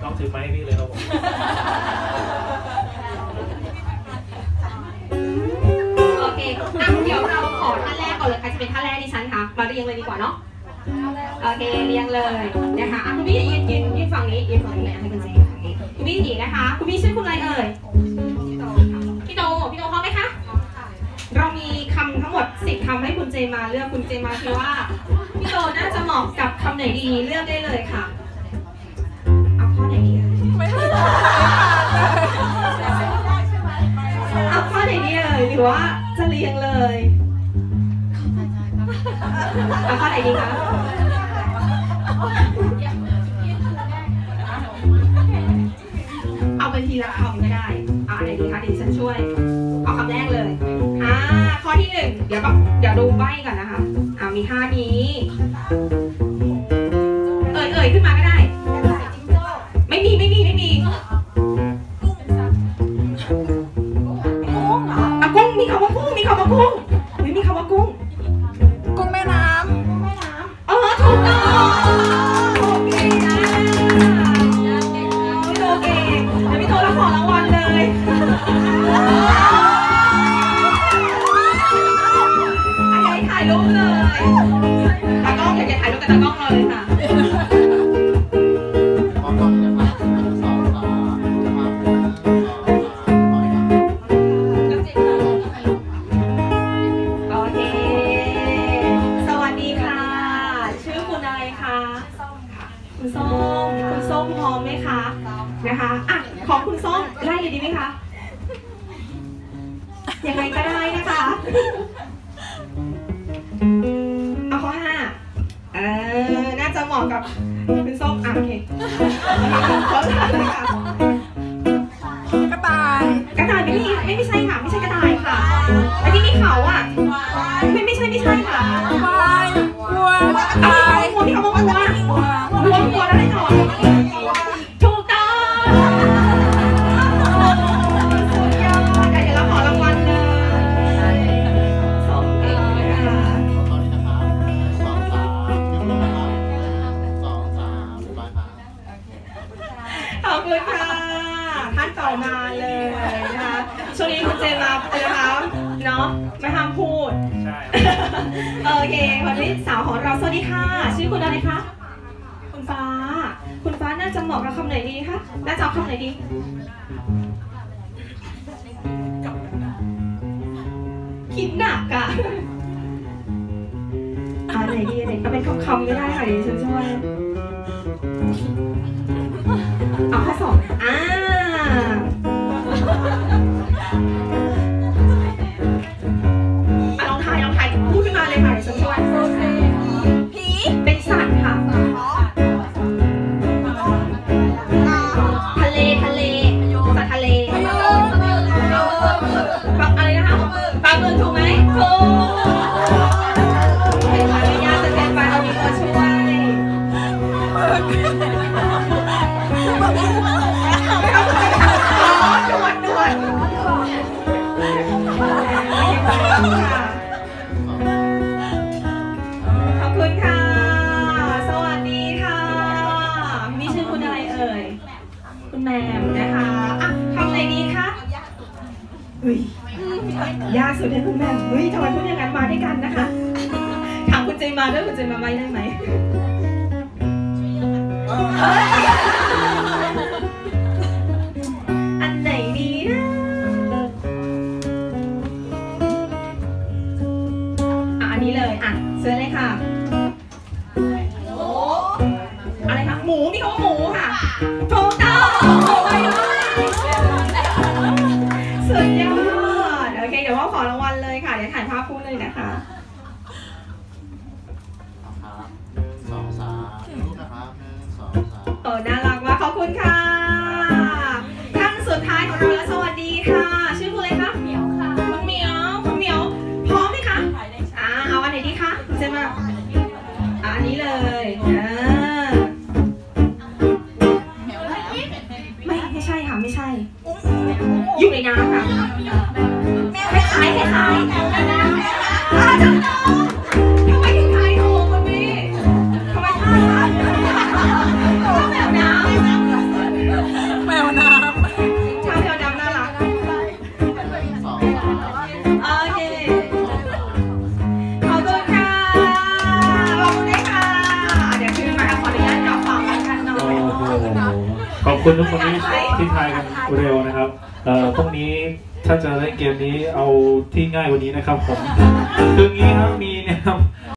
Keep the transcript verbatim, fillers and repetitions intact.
น้องถือไม้พี่เลยครับผมโอเคอ่ะเดี๋ยวเราขอท่านแรกก่อนเลยใครจะเป็นท่านแรกดิฉันคะมาเรียงเลยดีกว่าเนาะโอเคเรียงเลยนะคะอ่ะคุณพี่ยืนยืนยืนฝั่งนี้ยืนฝั่งนี้ให้คุณเจฝั่งนี้คุณพี่หญิงนะคะคุณพี่ชื่อคุณอะไรเอ่ยพี่โตพี่โตพร้อมไหมคะเรามีคำทั้งหมดสิบคำให้คุณเจมาเลือกคุณเจมาคิดว่าพี่โตน่าจะเหมาะกับคำไหนดีเลือกได้เลยค่ะเอาข้อไหนดีเอาข้อไหนดีเลยหรือว่าจะเรียงเลยเอาข้อไหนดีคะเอาเป็นทีละคำก็ได้เอาไหนดีคะเดี๋ยวฉันช่วยเอาคำแรกเลยอ่าข้อที่หนึ่งเดี๋ยวแบบเดี๋ยวดูใบ้ก่อนนะคะอ่ามีห้านี้เอ่ยเอ่ยขึ้นมาก็ได้ไม่มีไม่มีไม่มีอ่ะกุ้งมีคำว่ากุ้งมีคำว่ากุ้งไม่มีคำว่ากุ้งกุ้งแม่น้ำเออถูกต้องโอเคนะพี่โตเก่งเดี๋ยวพี่โตรับของรางวัลเลยอยากถ่ายรูปเลยตากล้องอยากถ่ายรูปกับตากล้องเลยค่ะคุณส้มคุณส้มพร้อมไหมคะนะคะอ่ะของคุณส้มไล่เลยดีไหมคะยังไงก็ได้นะคะเอาข้อห้าเออน่าจะเหมาะกับคุณส้มอ่ะโอเคข้อห้าเลยค่ะกระต่ายกระต่ายไม่มีไม่ไม่ใช่ค่ะไม่ใช่กระต่ายค่ะไอ้ที่มีเขาอ่ะไม่ไม่ใช่ไม่ใช่ค่ะควายวัวกระต่ายวัวมีคำว่าวัววัววัวแล้วได้ต่อถูกต้องสุดยอดเดี๋ยวเราขอรางวัลเลยสมเก่งเลยค่ะตอนนี้นะครับสองสามยืนลงนะครับสองสามไปครับขอบคุณค่ะท่านต่อมาเลยนะคะช่วงนี้คุณเจมาเลยนะคะเนาะไม่ห้ามพูดใช่โอเควันนี้สาวของเราสวัสดีค่ะชื่อคุณอะไรคะคุณฟ้าคุณฟ้าน่าจะเหมาะกับคำไหนดีคะน่าจะเอาคำไหนดีคิดหนักอะอันไหนดีไหนเอาเป็นคำๆก็ได้ค่ะเดี๋ยวฉันช่วยเอาข้อสองอ่าลองทายลองทายพูดขึ้นมาเลยค่ะเดี๋ยวฉันช่วยผีเป็นสัตว์ค่ะทะเลทะเลสัตว์ทะเลปลาอะไรนะคะปลาหมึกถูกไหมถูกเป็นปลาไม่ยากจะเป็นปลาเอามีตัวช่วยอ๋อหนวดหนวดขอบคุณค่ะสวัสดีค่ะมีชื่อคุณอะไรเอ่ยคุณแมมนะคะอ่ะทำอะไรดีคะอุ้ยยากสุดเลยคุณแมมอุ้ยทำไมพูดอย่างนั้นมาด้วยกันนะคะถามคุณเจมาด้วยคุณเจมาไม่ได้ไหมอันไหนดีนะอ่ะอันนี้เลยอ่ะเชิญเลยค่ะอะไรคะหมูมีคำว่าหมูค่ะถูกต้องสุดยอดโอเคเดี๋ยวว่าขอรางวัลเลยค่ะเดี๋ยวถ่ายภาพคู่เลยนะคะสองสามรูปนะครับหนึ่งสองสามโอ้น่ารักมากขอบคุณค่ะท่านสุดท้ายของเราแล้วสวัสดีค่ะชื่อคุณอะไรคะเหมียวค่ะคุณเหมียวคุณเหมียวพร้อมไหมคะอ่าเอาอันไหนดีคะคุณเจมาอ่าอันนี้เลยอ่าไม่ไม่ใช่ค่ะไม่ใช่อยู่ในน้ำค่ะคล้ายๆคล้ายๆทำไมถึงทายถูกคุณพี่ทำไมทายคะก็แบบน้ำโอเคขอบคุณค่ะขอบคุณด้วยค่ะเดี๋ยวคืนมาขออนุญาตกลับฝั่งกันหน่อยโอ้โหขอบคุณทุกคนที่ที่ทายกันเร็วนะครับเอ่อพรุ่งนี้ถ้าจะเล่นเกมนี้เอาที่ง่ายกว่านี้นะครับผมคืองี้ครับมีเนี่ยครับ